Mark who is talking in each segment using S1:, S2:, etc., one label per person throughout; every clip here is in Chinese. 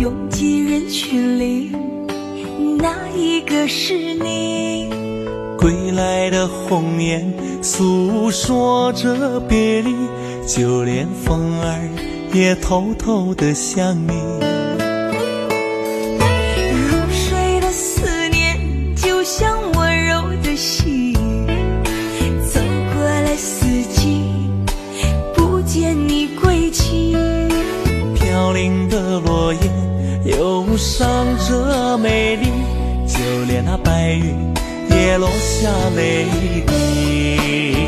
S1: 拥挤人群里，哪一个是你？
S2: 归来的鸿雁诉说着别离，就连风儿也偷偷地想你。
S1: 入睡的思念就像温柔的细雨，走过了四季，不见你归期。
S2: 飘零的落叶忧伤着美丽，就连那白云也落下泪滴。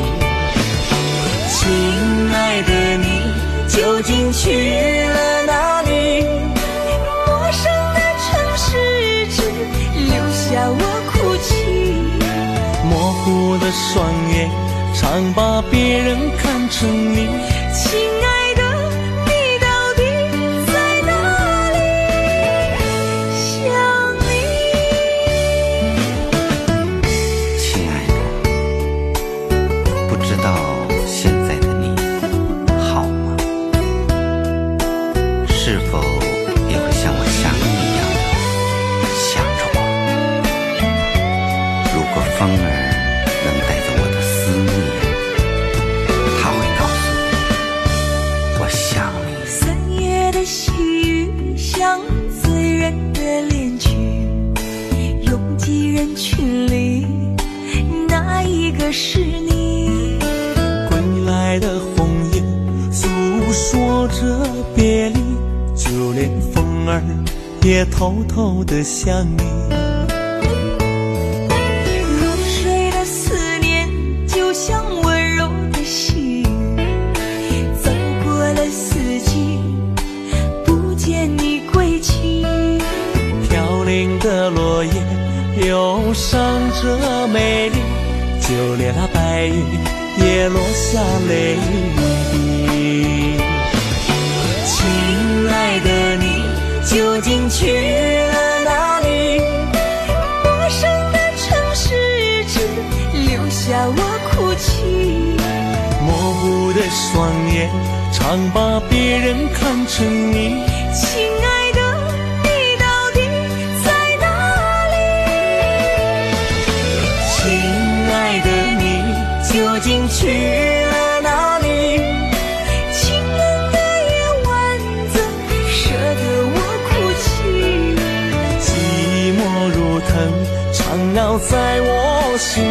S2: 亲爱的你究竟去了哪里？
S1: 陌生的城市只留下我哭泣，
S2: 模糊的双眼常把别人看成你。
S1: 亲爱的你到底在哪里？想你。
S3: 亲爱的，不知道现在的你好吗？是否也会像我想你一样的想着我？如果风儿能带走我的思念，它会告诉我想你。
S1: 三月的细雨像醉人的恋曲，拥挤人群里，哪一个是你？
S2: 归来的鸿雁诉说着别离，就连风儿也偷偷地想你。
S1: 入睡的思念就像温柔的细雨，走过了四季，不见你归期。
S2: 飘零的落叶忧伤着美丽，就连那白云也落下泪滴。亲爱的你究竟去了哪里？
S1: 陌生的城市只留下我哭泣，
S2: 模糊的双眼常把别人看成你。
S1: 亲爱的你到底在哪里？
S2: 亲爱的你究竟去了哪里？
S1: 清冷的夜晚怎舍得我哭泣？
S2: 寂寞如藤缠绕在我心